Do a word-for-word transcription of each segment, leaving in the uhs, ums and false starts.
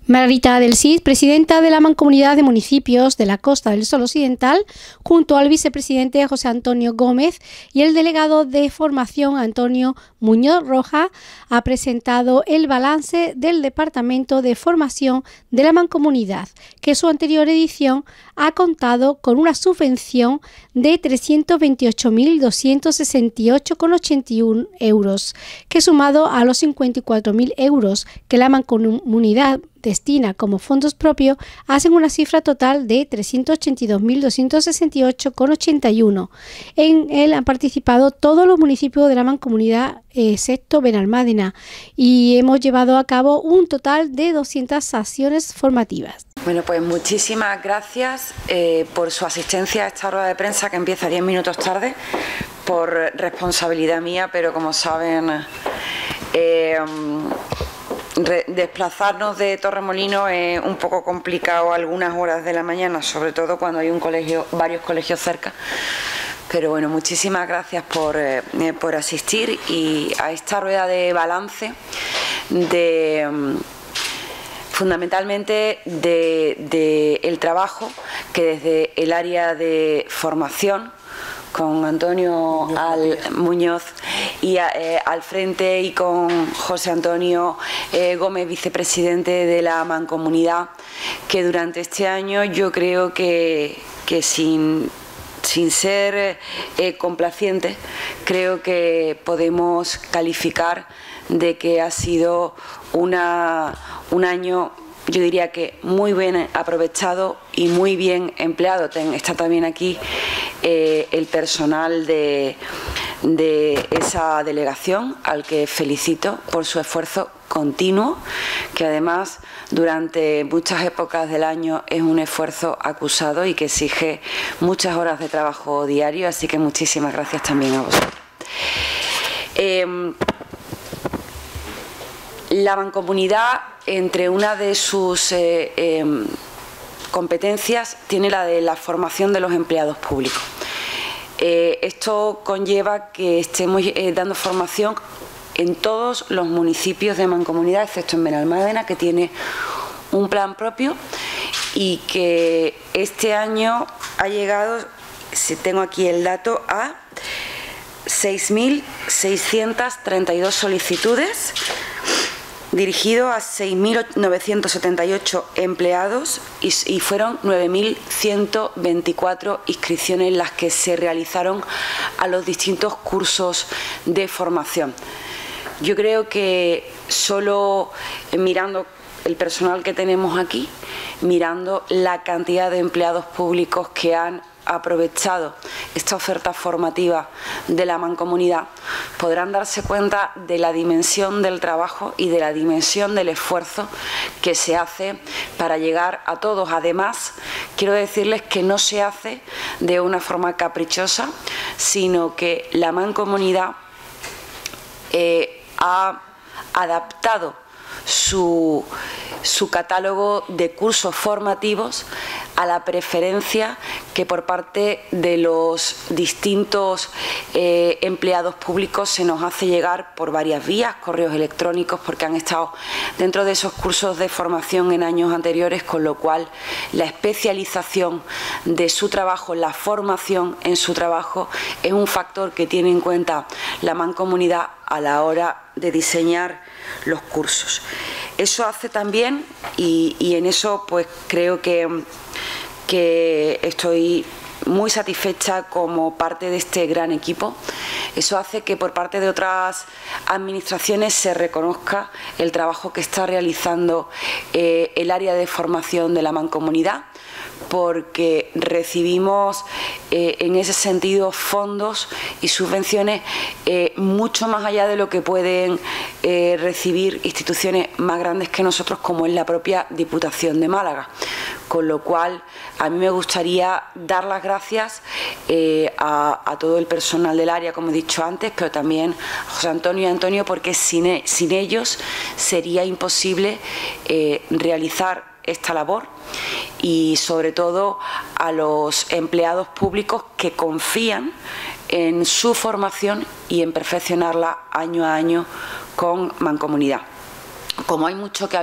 Margarita del Cid, presidenta de la Mancomunidad de Municipios de la Costa del Sol Occidental, junto al vicepresidente José Antonio Gómez y el delegado de formación Antonio Muñoz Roja, ha presentado el balance del Departamento de Formación de la Mancomunidad, que en su anterior edición ha contado con una subvención de trescientos veintiocho mil doscientos sesenta y ocho coma ochenta y uno euros, que sumado a los cincuenta y cuatro mil euros que la Mancomunidad destina como fondos propios, hacen una cifra total de trescientos ochenta y dos mil doscientos sesenta y ocho coma ochenta y uno. En él han participado todos los municipios de la Mancomunidad, excepto Benalmádena, y hemos llevado a cabo un total de doscientas acciones formativas. Bueno, pues muchísimas gracias eh, por su asistencia a esta rueda de prensa que empieza diez minutos tarde, por responsabilidad mía, pero como saben, eh, desplazarnos de Torremolinos es un poco complicado algunas horas de la mañana, sobre todo cuando hay un colegio, varios colegios cerca. Pero bueno, muchísimas gracias por, eh, por asistir y a esta rueda de balance de fundamentalmente de, de el trabajo que desde el área de formación con Antonio al, Muñoz y a, eh, al frente y con José Antonio eh, Gómez, vicepresidente de la Mancomunidad, que durante este año yo creo que, que sin, sin ser eh, complacientes, creo que podemos calificar de que ha sido una, un año, yo diría que muy bien aprovechado y muy bien empleado. Está también aquí eh, el personal de, de esa delegación, al que felicito por su esfuerzo continuo, que además durante muchas épocas del año es un esfuerzo acusado y que exige muchas horas de trabajo diario, así que muchísimas gracias también a vosotros. Eh, La Mancomunidad, entre una de sus eh, eh, competencias, tiene la de la formación de los empleados públicos. Eh, esto conlleva que estemos eh, dando formación en todos los municipios de Mancomunidad, excepto en Benalmádena, que tiene un plan propio y que este año ha llegado, si tengo aquí el dato, a seis mil seiscientas treinta y dos solicitudes, dirigido a seis mil novecientos setenta y ocho empleados y, y fueron nueve mil ciento veinticuatro inscripciones las que se realizaron a los distintos cursos de formación. Yo creo que solo mirando el personal que tenemos aquí, mirando la cantidad de empleados públicos que han aprovechado esta oferta formativa de la Mancomunidad, podrán darse cuenta de la dimensión del trabajo y de la dimensión del esfuerzo que se hace para llegar a todos. Además, quiero decirles que no se hace de una forma caprichosa, sino que la Mancomunidad eh, ha adaptado su, su catálogo de cursos formativos a la preferencia que por parte de los distintos eh, empleados públicos se nos hace llegar por varias vías, correos electrónicos, porque han estado dentro de esos cursos de formación en años anteriores, con lo cual la especialización de su trabajo, la formación en su trabajo, es un factor que tiene en cuenta la Mancomunidad a la hora de diseñar los cursos. Eso hace también, y, y en eso pues creo que, que estoy muy satisfecha como parte de este gran equipo. Eso hace que por parte de otras administraciones se reconozca el trabajo que está realizando eh, el área de formación de la Mancomunidad, porque recibimos eh, en ese sentido fondos y subvenciones eh, mucho más allá de lo que pueden eh, recibir instituciones más grandes que nosotros, como es la propia Diputación de Málaga. Con lo cual, a mí me gustaría dar las gracias eh, a, a todo el personal del área, como he dicho antes, pero también a José Antonio y a Antonio, porque sin, sin ellos sería imposible eh, realizar esta labor, y sobre todo a los empleados públicos que confían en su formación y en perfeccionarla año a año con Mancomunidad. Como hay mucho que hablar,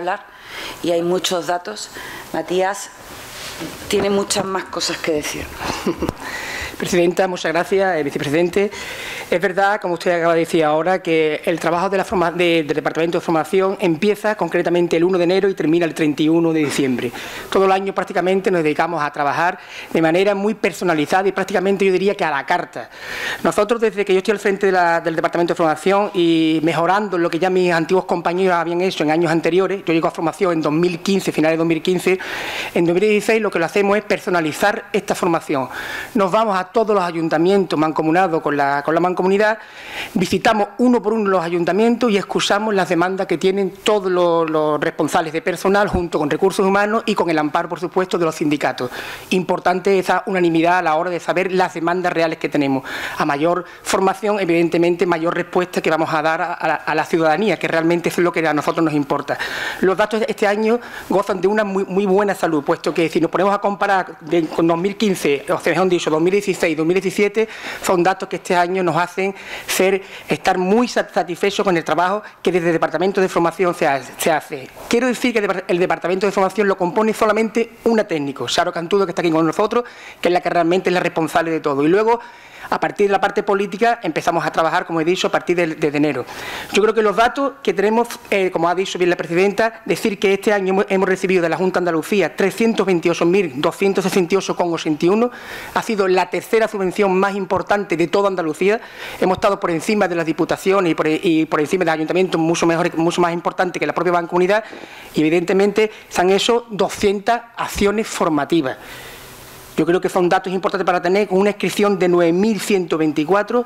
y hay muchos datos. Matías tiene muchas más cosas que decir. Presidenta, muchas gracias. Eh, vicepresidente, es verdad, como usted acaba de decir ahora, que el trabajo de la forma, de, del Departamento de Formación empieza concretamente el uno de enero y termina el treinta y uno de diciembre. Todo el año prácticamente nos dedicamos a trabajar de manera muy personalizada y prácticamente yo diría que a la carta. Nosotros, desde que yo estoy al frente de la, del Departamento de Formación y mejorando lo que ya mis antiguos compañeros habían hecho en años anteriores, yo llego a formación en dos mil quince, finales de dos mil quince, en dos mil dieciséis lo que lo hacemos es personalizar esta formación. Nos vamos a todos los ayuntamientos mancomunados con la, con la mancomunidad, visitamos uno por uno los ayuntamientos y escuchamos las demandas que tienen todos los, los responsables de personal junto con recursos humanos y con el amparo, por supuesto, de los sindicatos. Importante esa unanimidad a la hora de saber las demandas reales que tenemos. A mayor formación, evidentemente, mayor respuesta que vamos a dar a, a, la, a la ciudadanía, que realmente es lo que a nosotros nos importa. Los datos de este año gozan de una muy, muy buena salud, puesto que si nos ponemos a comparar de, con dos mil quince, o sea, mejor dicho, dos mil dieciséis, dos mil diecisiete, son datos que este año nos hacen ser, estar muy satisfechos con el trabajo que desde el Departamento de Formación se hace. Se hace. Quiero decir que el Departamento de Formación lo compone solamente una técnico, Charo Cantudo, que está aquí con nosotros, que es la que realmente es la responsable de todo. Y luego, a partir de la parte política, empezamos a trabajar, como he dicho, a partir de, de enero. Yo creo que los datos que tenemos, eh, como ha dicho bien la presidenta, decir que este año hemos, hemos recibido de la Junta de Andalucía trescientos veintiocho mil doscientos sesenta y ocho coma ochenta y uno, ha sido la tercera subvención más importante de toda Andalucía. Hemos estado por encima de las diputaciones y por, y por encima de los ayuntamientos, mucho, mejor, mucho más importante que la propia mancomunidad, y evidentemente se han hecho doscientas acciones formativas. Yo creo que son datos importantes para tener, con una inscripción de nueve mil ciento veinticuatro.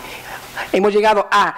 Hemos llegado a,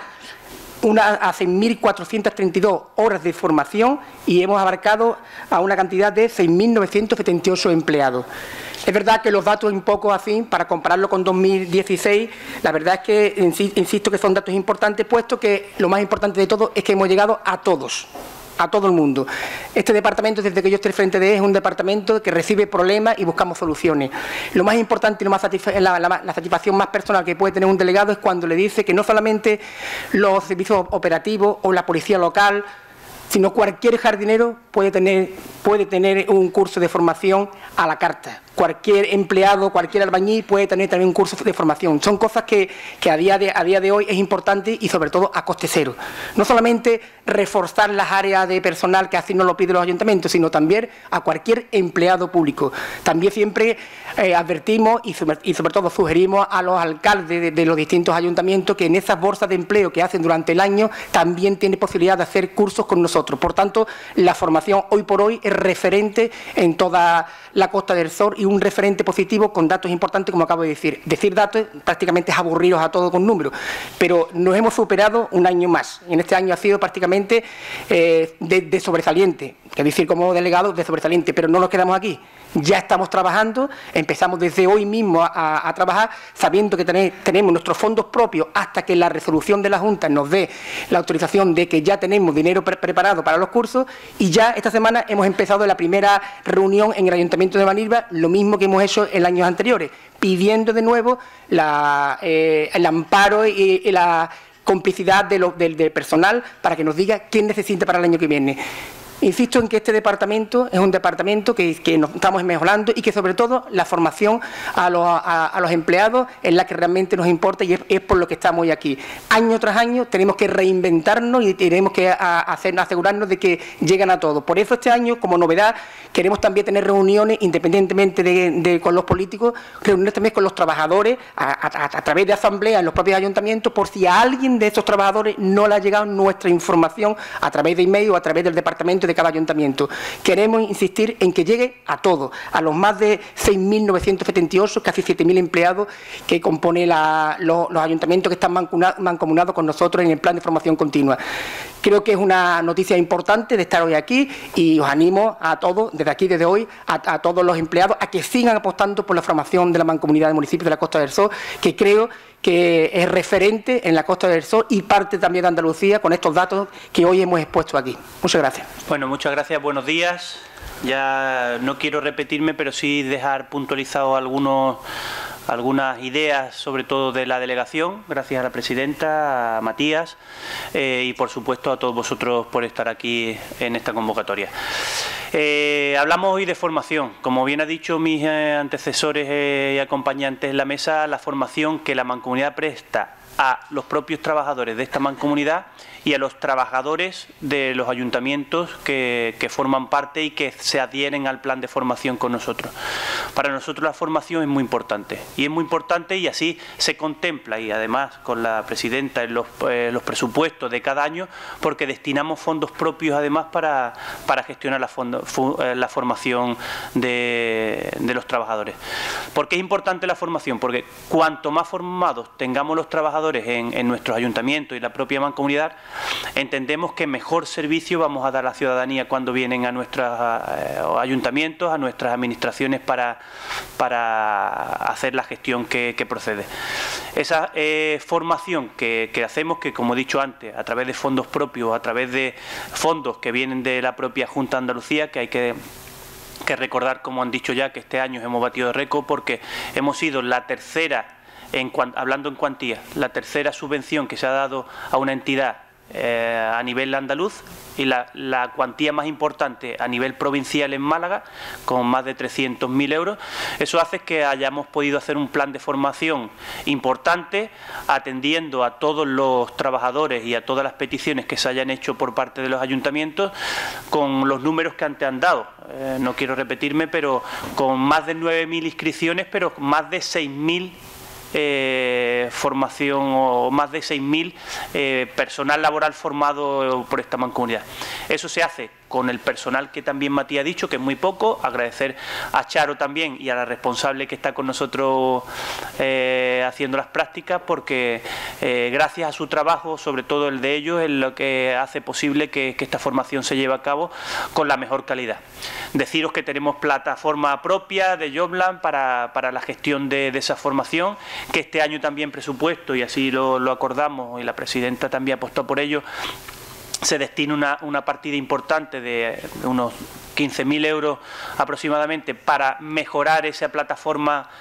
una, a seis mil cuatrocientas treinta y dos horas de formación y hemos abarcado a una cantidad de seis mil novecientos setenta y ocho empleados. Es verdad que los datos un poco así, para compararlo con dos mil dieciséis, la verdad es que insisto que son datos importantes, puesto que lo más importante de todo es que hemos llegado a todos. A todo el mundo. Este departamento, desde que yo estoy al frente de él, es un departamento que recibe problemas y buscamos soluciones. Lo más importante y lo más la, la, la satisfacción más personal que puede tener un delegado es cuando le dice que no solamente los servicios operativos o la policía local, sino cualquier jardinero puede tener, puede tener un curso de formación a la carta. Cualquier empleado, cualquier albañil puede tener también un curso de formación. Son cosas que, que a, día de, a día de hoy es importante y sobre todo a coste cero. No solamente reforzar las áreas de personal que así nos lo piden los ayuntamientos, sino también a cualquier empleado público. También siempre eh, advertimos y sobre, y sobre todo sugerimos a los alcaldes de, de los distintos ayuntamientos que en esas bolsas de empleo que hacen durante el año también tienen posibilidad de hacer cursos con nosotros. Por tanto, la formación hoy por hoy es referente en toda la Costa del Sol y un referente positivo con datos importantes, como acabo de decir. Decir datos prácticamente es aburriros a todos con números, pero nos hemos superado un año más. En este año ha sido prácticamente eh, de, de sobresaliente, es decir, como delegado de sobresaliente, pero no nos quedamos aquí. Ya estamos trabajando, empezamos desde hoy mismo a, a, a trabajar, sabiendo que tener, tenemos nuestros fondos propios hasta que la resolución de la Junta nos dé la autorización de que ya tenemos dinero pre preparado para los cursos, y ya esta semana hemos empezado la primera reunión en el Ayuntamiento de Manilva, lo mismo que hemos hecho en años anteriores, pidiendo de nuevo la, eh, el amparo y, y la complicidad de lo, del, del personal para que nos diga quién necesita para el año que viene. Insisto en que este departamento es un departamento que, que nos estamos mejorando y que sobre todo la formación a los, a, a los empleados es la que realmente nos importa y es, es por lo que estamos hoy aquí. Año tras año tenemos que reinventarnos y tenemos que a, hacer, asegurarnos de que llegan a todos. Por eso este año, como novedad, queremos también tener reuniones, independientemente de, de con los políticos, reuniones también con los trabajadores a, a, a través de asambleas en los propios ayuntamientos, por si a alguien de esos trabajadores no le ha llegado nuestra información a través de email o a través del departamento de cada ayuntamiento. Queremos insistir en que llegue a todos, a los más de seis mil novecientos setenta y ocho, casi siete mil empleados que compone la, los, los ayuntamientos que están mancomunados con nosotros en el plan de formación continua. Creo que es una noticia importante de estar hoy aquí y os animo a todos, desde aquí, desde hoy, a, a todos los empleados, a que sigan apostando por la formación de la Mancomunidad de Municipios de la Costa del Sol, que creo que es referente en la Costa del Sol y parte también de Andalucía con estos datos que hoy hemos expuesto aquí. Muchas gracias. Bueno, muchas gracias. Buenos días. Ya no quiero repetirme, pero sí dejar puntualizados algunos algunas ideas, sobre todo de la delegación, gracias a la presidenta, a Matías, eh, y por supuesto a todos vosotros por estar aquí en esta convocatoria. Eh, hablamos hoy de formación. Como bien ha dicho mis eh, antecesores eh, y acompañantes en la mesa, la formación que la Mancomunidad presta a los propios trabajadores de esta mancomunidad y a los trabajadores de los ayuntamientos que, que forman parte y que se adhieren al plan de formación con nosotros. Para nosotros la formación es muy importante y es muy importante y así se contempla, y además con la presidenta en los, eh, los presupuestos de cada año, porque destinamos fondos propios además para, para gestionar la, fondo, fu, eh, la formación de, de los trabajadores. ¿Por qué es importante la formación? Porque cuanto más formados tengamos los trabajadores en, en nuestros ayuntamientos y la propia mancomunidad, entendemos que mejor servicio vamos a dar a la ciudadanía cuando vienen a nuestros eh, ayuntamientos, a nuestras administraciones para, para hacer la gestión que, que procede. Esa eh, formación que, que hacemos, que como he dicho antes, a través de fondos propios, a través de fondos que vienen de la propia Junta de Andalucía, que hay que que recordar, como han dicho ya, que este año hemos batido de récord porque hemos sido la tercera, en, hablando en cuantía, la tercera subvención que se ha dado a una entidad eh, a nivel andaluz y la, la cuantía más importante a nivel provincial en Málaga, con más de trescientos mil euros. Eso hace que hayamos podido hacer un plan de formación importante, atendiendo a todos los trabajadores y a todas las peticiones que se hayan hecho por parte de los ayuntamientos, con los números que antes han dado. Eh, no quiero repetirme, pero con más de nueve mil inscripciones, pero más de seis mil Eh, formación o más de seis mil eh, personal laboral formado por esta mancomunidad. Eso se hace con el personal que también Matías ha dicho, que es muy poco. Agradecer a Charo también y a la responsable que está con nosotros eh, haciendo las prácticas, porque eh, gracias a su trabajo, sobre todo el de ellos, es lo que hace posible que, que esta formación se lleve a cabo con la mejor calidad. Deciros que tenemos plataforma propia de Jobland para, para la gestión de, de esa formación, que este año también presupuesto, y así lo, lo acordamos, y la presidenta también apostó por ello, se destina una, una partida importante de, de unos quince mil euros aproximadamente para mejorar esa plataforma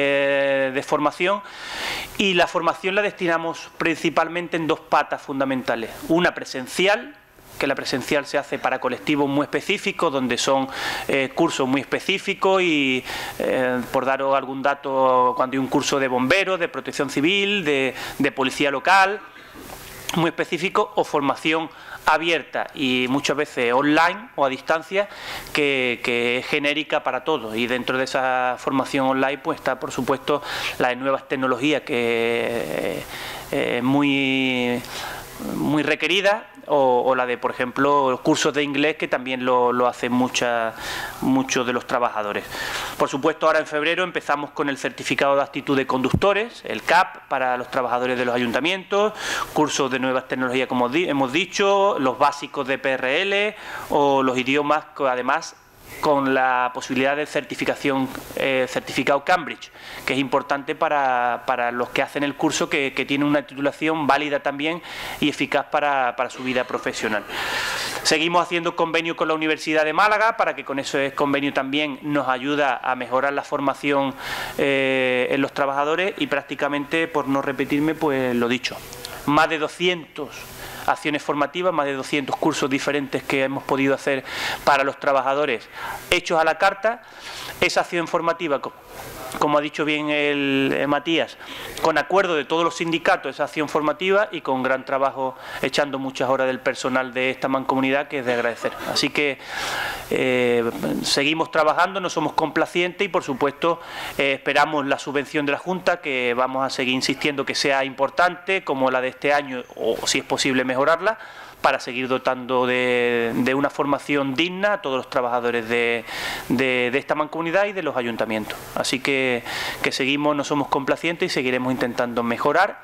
eh, de formación, y la formación la destinamos principalmente en dos patas fundamentales. Una presencial, que la presencial se hace para colectivos muy específicos, donde son eh, cursos muy específicos y, eh, por daros algún dato, cuando hay un curso de bomberos, de protección civil, de, de policía local, muy específico, o formación abierta y muchas veces online o a distancia, que, que es genérica para todos, y dentro de esa formación online pues está por supuesto las nuevas tecnologías, que es eh, muy muy requerida, o, o la de, por ejemplo, los cursos de inglés, que también lo, lo hacen mucha, muchos de los trabajadores. Por supuesto, ahora en febrero empezamos con el certificado de aptitud de conductores, el C A P, para los trabajadores de los ayuntamientos, cursos de nuevas tecnologías, como di hemos dicho, los básicos de P R L o los idiomas, además con la posibilidad de certificación, eh, certificado Cambridge, que es importante para, para los que hacen el curso, que, que tiene una titulación válida también y eficaz para, para su vida profesional. Seguimos haciendo convenio con la Universidad de Málaga, para que con ese convenio también nos ayuda a mejorar la formación eh, en los trabajadores, y prácticamente, por no repetirme, pues lo dicho, más de doscientas acciones formativas, más de doscientos cursos diferentes que hemos podido hacer para los trabajadores, hechos a la carta. Esa acción formativa, como ha dicho bien el, el Matías, con acuerdo de todos los sindicatos, esa acción formativa, y con gran trabajo, echando muchas horas del personal de esta mancomunidad, que es de agradecer. Así que eh, seguimos trabajando, no somos complacientes, y por supuesto eh, esperamos la subvención de la Junta, que vamos a seguir insistiendo que sea importante, como la de este año, o si es posible mejorarla, para seguir dotando de, de una formación digna a todos los trabajadores de, de, de esta mancomunidad y de los ayuntamientos. Así que, que seguimos, no somos complacientes, y seguiremos intentando mejorar.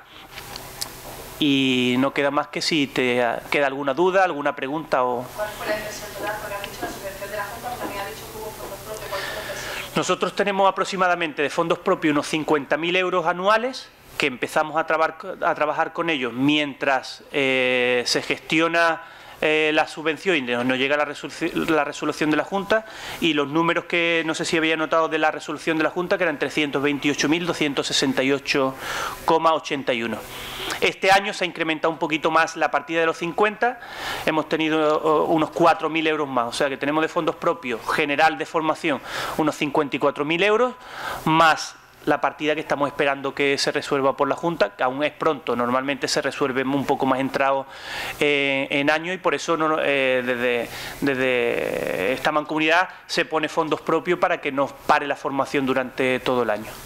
Y no queda más que, si te queda alguna duda, alguna pregunta o... ¿Cuál fue la impresión total? Porque has dicho la subvención de la Junta, pero también has dicho que hubo fondos propios. ¿Cuál fue la impresión? Nosotros tenemos aproximadamente de fondos propios unos cincuenta mil euros anuales, que empezamos a, trabar, a trabajar con ellos mientras eh, se gestiona eh, la subvención y nos, nos llega la resolución, la resolución de la Junta, y los números que no sé si había notado de la resolución de la Junta, que eran trescientos veintiocho mil doscientos sesenta y ocho coma ochenta y uno. Este año se ha incrementado un poquito más la partida de los cincuenta, hemos tenido uh, unos cuatro mil euros más, o sea que tenemos de fondos propios general de formación unos cincuenta y cuatro mil euros, más la partida que estamos esperando que se resuelva por la Junta, que aún es pronto, normalmente se resuelve un poco más entrado eh, en año, y por eso no, eh, desde, desde esta mancomunidad se pone fondos propios para que nos pare la formación durante todo el año.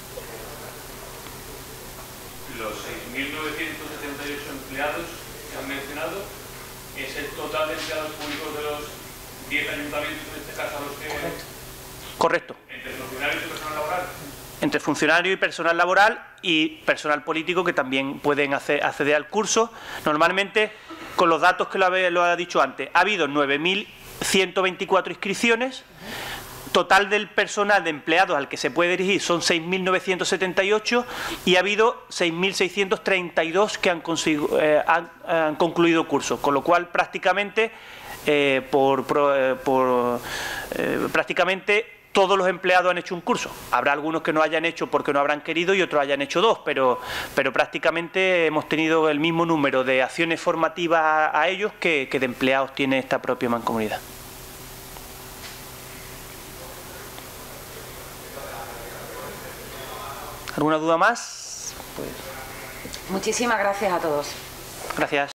Los seis mil novecientos setenta y ocho empleados que han mencionado es el total de empleados públicos de los diez ayuntamientos, en este caso a los que... Correcto. ¿Entre funcionarios y personal laboral? Entre funcionarios y personal laboral y personal político, que también pueden hacer, acceder al curso. Normalmente, con los datos que lo, habe, lo ha dicho antes, ha habido nueve mil ciento veinticuatro inscripciones. Total del personal de empleados al que se puede dirigir son seis mil novecientos setenta y ocho, y ha habido seis mil seiscientos treinta y dos que han, eh, han, han concluido curso, con lo cual prácticamente eh, por, por, eh, por eh, prácticamente todos los empleados han hecho un curso. Habrá algunos que no hayan hecho porque no habrán querido y otros hayan hecho dos, pero, pero prácticamente hemos tenido el mismo número de acciones formativas a, a ellos que, que de empleados tiene esta propia mancomunidad. ¿Alguna duda más? Pues... Muchísimas gracias a todos. Gracias.